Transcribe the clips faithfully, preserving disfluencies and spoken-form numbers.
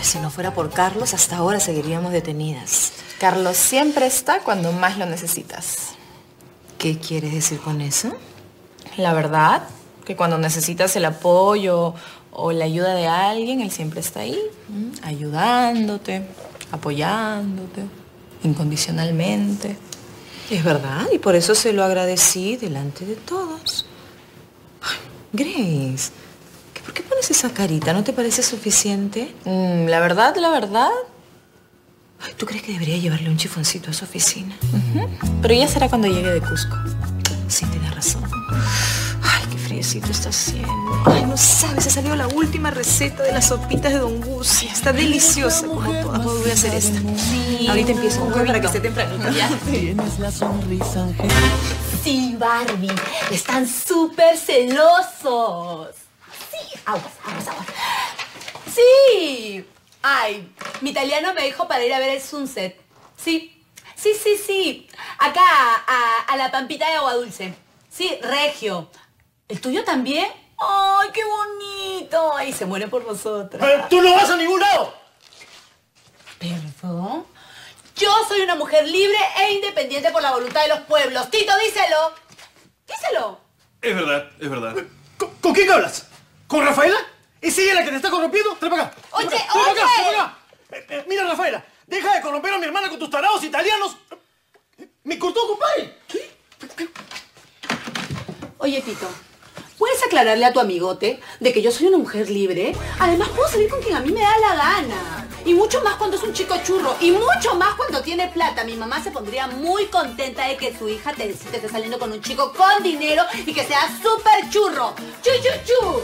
si no fuera por Carlos, hasta ahora seguiríamos detenidas. Carlos siempre está cuando más lo necesitas. ¿Qué quieres decir con eso? La verdad, que cuando necesitas el apoyo o la ayuda de alguien, él siempre está ahí, ayudándote, apoyándote, incondicionalmente. Es verdad, y por eso se lo agradecí delante de todos. Ay, Grace, ¿por qué pones esa carita? ¿No te parece suficiente? Mm, la verdad, la verdad. Ay, ¿tú crees que debería llevarle un chifoncito a su oficina? Uh-huh. Pero ya será cuando llegue de Cusco. Sí, tienes razón. Ay, qué friecito está haciendo. Ay, no sabes, ha salido la última receta de las sopitas de Don Gus. Está deliciosa como todas. Hoy voy a hacer esta. Sí, ahorita empiezo un para que esté temprano. Ya. Tienes la sonrisa angel. Sí, Barbie. Están súper celosos. Sí, aguas, aguas, aguas. Sí. Ay, mi italiano me dijo para ir a ver el sunset. Sí, sí, sí, sí. Acá, a, a la Pampita de Agua Dulce. Sí, regio. ¿El tuyo también? ¡Ay, qué bonito! Ay, se muere por nosotros. Eh, ¡Tú no vas a ningún lado! ¿Perdón? Yo soy una mujer libre e independiente por la voluntad de los pueblos. Tito, díselo. Díselo. Es verdad, es verdad. ¿Con, ¿con quién hablas? ¿Con Rafaela? ¿Es ella la que te está corrompiendo? Trae para acá. Oye, trae oye. Para acá, trae para acá. Eh, eh, mira, Rafaela, deja de corromper a mi hermana con tus tarados italianos. ¡Me cortó, compadre! ¿Sí? Oye, Tito, ¿puedes aclararle a tu amigote de que yo soy una mujer libre? Además, puedo salir con quien a mí me da la gana. Y mucho más cuando es un chico churro. Y mucho más cuando tiene plata. Mi mamá se pondría muy contenta de que su hija te, te esté saliendo con un chico con dinero y que sea súper churro. ¡Chu, chu, chu!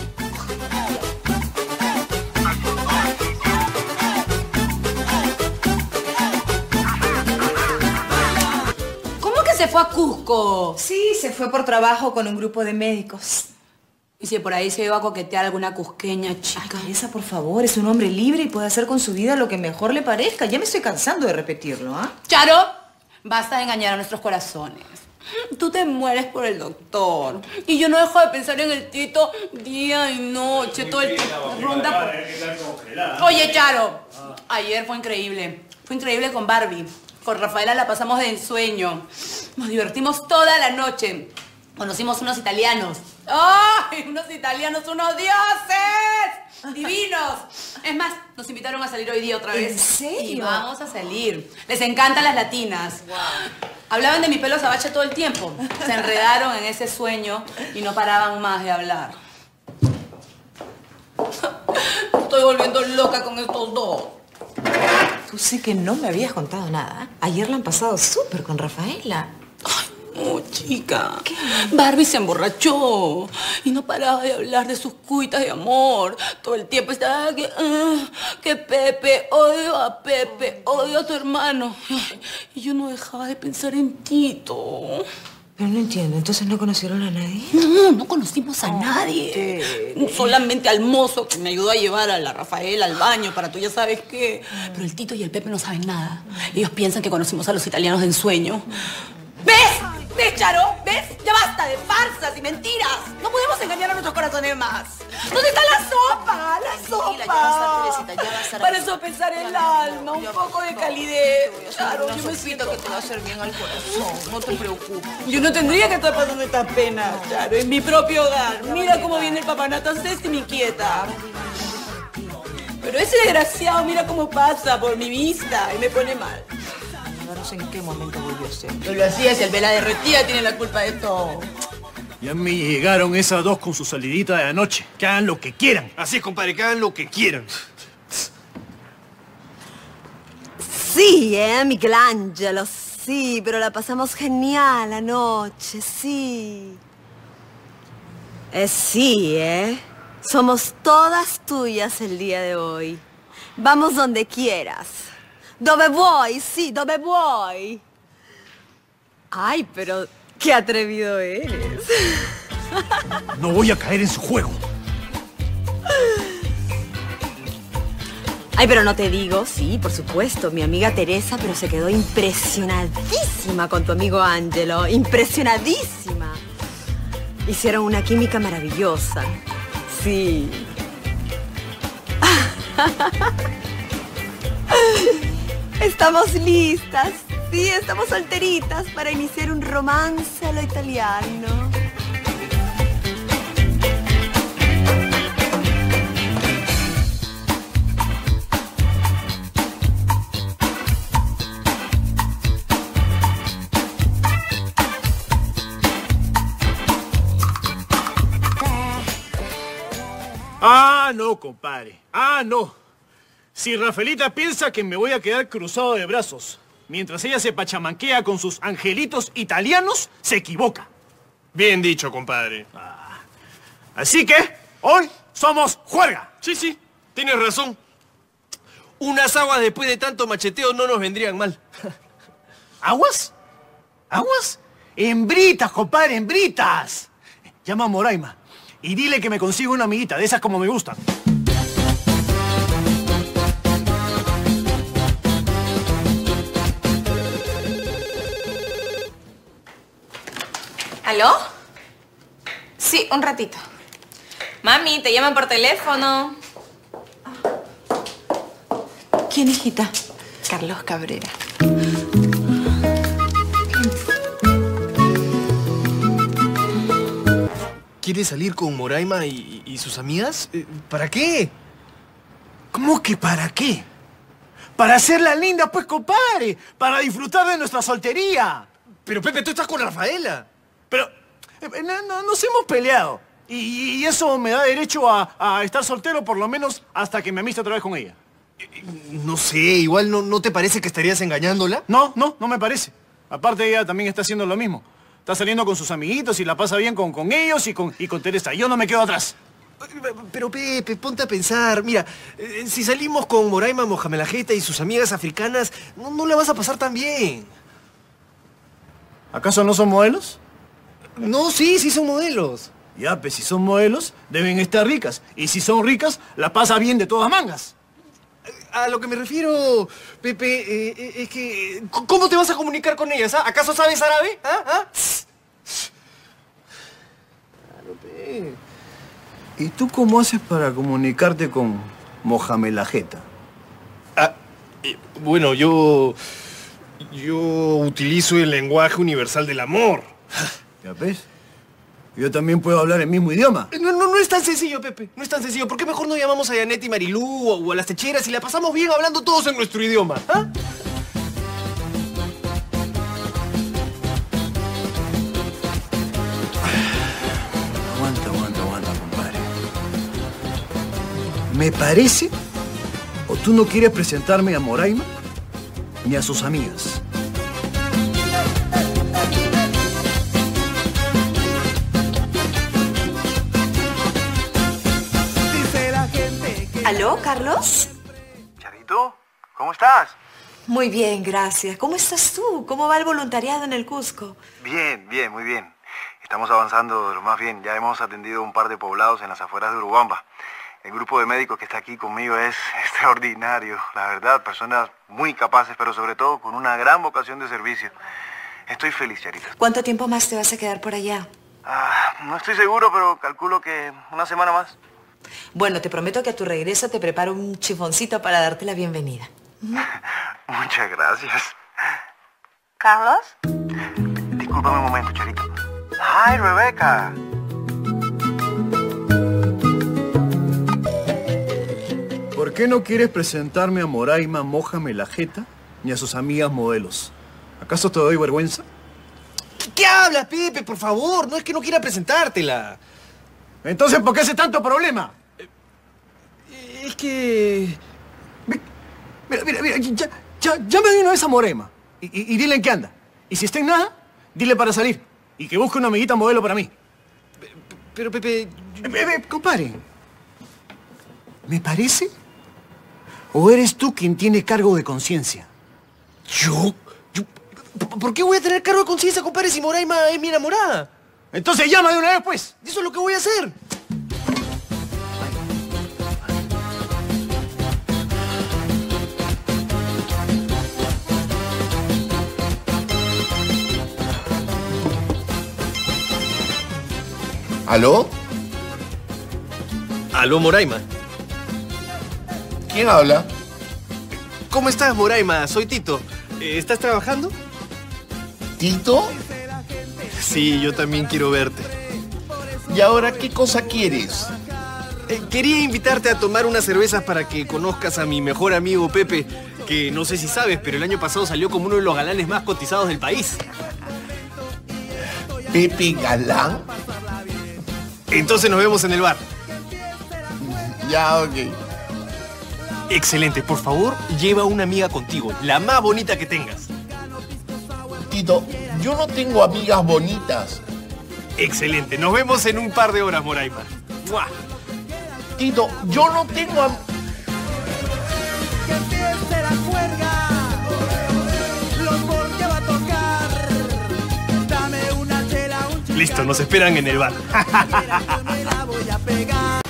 Se fue a Cusco. Sí, se fue por trabajo con un grupo de médicos. Y si por ahí se iba a coquetear alguna cusqueña, chica. Ay, Teresa, por favor, es un hombre libre y puede hacer con su vida lo que mejor le parezca. Ya me estoy cansando de repetirlo, ¿ah? ¿eh? Charo, basta de engañar a nuestros corazones. Tú te mueres por el doctor. Y yo no dejo de pensar en el Tito día y noche, todo el tiempo. Ronda por... Oye, Charo, ayer fue increíble. Fue increíble con Barbie. Con Rafaela la pasamos de ensueño. Nos divertimos toda la noche. Conocimos unos italianos. ¡Ay! Unos italianos, unos dioses. Divinos. Es más, nos invitaron a salir hoy día otra vez. ¿En serio? Y vamos a salir. Les encantan las latinas. Wow. Hablaban de mi pelo sabache todo el tiempo. Se enredaron en ese sueño y no paraban más de hablar. Estoy volviendo loca con estos dos. Tú sé que no me habías contado nada. Ayer la han pasado súper con Rafaela. Ay, no, chica. ¿Qué? Barbie se emborrachó y no paraba de hablar de sus cuitas de amor. Todo el tiempo estaba que, uh, que Pepe, odio a Pepe, odio a tu hermano. Y yo no dejaba de pensar en Tito. Pero no entiendo, ¿entonces no conocieron a nadie? No, no conocimos a oh, nadie. ¿Qué? Solamente al mozo que me ayudó a llevar a la Rafaela al baño para tú ya sabes qué. Mm. Pero el Tito y el Pepe no saben nada. Mm. Ellos piensan que conocimos a los italianos de ensueño. Mm. ¿Ves? ¿Ves, Charo? ¿Ves? Ya basta de farsas y mentiras. No podemos engañar a nuestros corazones más. ¿Dónde está la sopa? La sopa. Ya va a estar, Teresita, ya va a estar. Para sopesar el alma, un poco de calidez. Charo, yo me siento que te va a hacer bien al corazón. No te preocupes. Yo no tendría que estar pasando esta pena, Charo. En mi propio hogar. Mira cómo viene el papanato Sésimi quieta. Pero ese desgraciado, mira cómo pasa por mi vista y me pone mal. No sé en qué momento volvió a ser. No lo hacías, el vela derretida tiene la culpa de todo. Ya me llegaron esas dos con su salidita de anoche. Que hagan lo que quieran. Así es, compadre, que hagan lo que quieran. Sí, eh, Michelangelo, sí, pero la pasamos genial anoche, sí. Eh, sí, eh. Somos todas tuyas el día de hoy. Vamos donde quieras. Dove vuoi, sí, dove vuoi. Ay, pero qué atrevido eres. No voy a caer en su juego. Ay, pero no te digo, sí, por supuesto, mi amiga Teresa, pero se quedó impresionadísima con tu amigo Angelo. Impresionadísima. Hicieron una química maravillosa. Sí. Estamos listas. Sí, estamos solteritas para iniciar un romance a lo italiano. Ah, no, compadre. Ah, no. Si Rafaelita piensa que me voy a quedar cruzado de brazos mientras ella se pachamanquea con sus angelitos italianos, se equivoca. Bien dicho, compadre. Ah. Así que, hoy somos juerga. Sí, sí, tienes razón. Unas aguas después de tanto macheteo no nos vendrían mal. ¿Aguas? ¿Aguas? Hembritas, compadre, hembritas. Llama a Moraima y dile que me consiga una amiguita, de esas como me gustan. ¿Aló? Sí, un ratito. Mami, te llaman por teléfono. ¿Quién, hijita? Carlos Cabrera. ¿Quieres salir con Moraima y, y sus amigas? ¿Para qué? ¿Cómo que para qué? Para hacerla linda, pues, compadre. Para disfrutar de nuestra soltería. Pero, Pepe, tú estás con Rafaela. Pero eh, no, no, nos hemos peleado. Y, y eso me da derecho a, a estar soltero por lo menos hasta que me amiste otra vez con ella. No sé, igual no, ¿no te parece que estarías engañándola? No, no, no me parece. Aparte, ella también está haciendo lo mismo. Está saliendo con sus amiguitos y la pasa bien con, con ellos y con, y con Teresa. Yo no me quedo atrás. Pero, Pepe, ponte a pensar. Mira, eh, si salimos con Moraima Mohamelajeta y sus amigas africanas, no, no la vas a pasar tan bien. ¿Acaso no son modelos? No, sí, sí son modelos. Ya, pues si son modelos, deben estar ricas. Y si son ricas, la pasa bien de todas mangas. A lo que me refiero, Pepe, eh, es que... ¿Cómo te vas a comunicar con ellas? ¿Ah? ¿Acaso sabes árabe? ¿Ah? ¿Ah? Claro, Pepe. ¿Y tú cómo haces para comunicarte con Mohamelajeta? Ah, eh, bueno, yo... Yo utilizo el lenguaje universal del amor. ¿Ya ves? Yo también puedo hablar el mismo idioma. No, no, no es tan sencillo, Pepe. No es tan sencillo. ¿Por qué mejor no llamamos a Janet y Marilú o, o a las techeras y la pasamos bien hablando todos en nuestro idioma? ¿Ah? Aguanta, aguanta, aguanta, compadre. Me parece... ¿O tú no quieres presentarme a Moraima ni a sus amigas? ¿Aló, Carlos? Charito, ¿cómo estás? Muy bien, gracias. ¿Cómo estás tú? ¿Cómo va el voluntariado en el Cusco? Bien, bien, muy bien. Estamos avanzando de lo más bien. Ya hemos atendido un par de poblados en las afueras de Urubamba. El grupo de médicos que está aquí conmigo es extraordinario. La verdad, personas muy capaces, pero sobre todo con una gran vocación de servicio. Estoy feliz, Charito. ¿Cuánto tiempo más te vas a quedar por allá? Ah, no estoy seguro, pero calculo que una semana más. Bueno, te prometo que a tu regreso te preparo un chifoncito para darte la bienvenida. Muchas gracias. ¿Carlos? Discúlpame un momento, Charito. ¡Ay, Rebeca! ¿Por qué no quieres presentarme a Moraima Mohamelajeta ni a sus amigas modelos? ¿Acaso te doy vergüenza? ¿Qué, qué hablas, Pepe? Por favor, no es que no quiera presentártela. Entonces, ¿por qué hace tanto problema? Es que... Mira, mira, mira, ya, ya, llama de una vez a Moraima y, y, y dile en qué anda. Y si está en nada, dile para salir y que busque una amiguita modelo para mí. Pero, Pepe... Eh, eh, compadre, ¿me parece? ¿O eres tú quien tiene cargo de conciencia? ¿Yo? ¿Yo? ¿Por qué voy a tener cargo de conciencia, compadre, si Moraima es mi enamorada? Entonces llama de una vez, pues. Eso es lo que voy a hacer. ¿Aló? Aló, Moraima. ¿Quién habla? ¿Cómo estás, Moraima? Soy Tito. Eh, ¿Estás trabajando? ¿Tito? Sí, yo también quiero verte. ¿Y ahora qué cosa quieres? Eh, quería invitarte a tomar unas cervezas para que conozcas a mi mejor amigo Pepe, que no sé si sabes, pero el año pasado salió como uno de los galanes más cotizados del país. ¿Pepe Galán? Entonces nos vemos en el bar. Ya, ok. Excelente. Por favor, lleva una amiga contigo, la más bonita que tengas. Tito, yo no tengo amigas bonitas. Excelente. Nos vemos en un par de horas, Moraima. ¡Mua! Tito, yo no tengo am... Listo, nos esperan en el bar.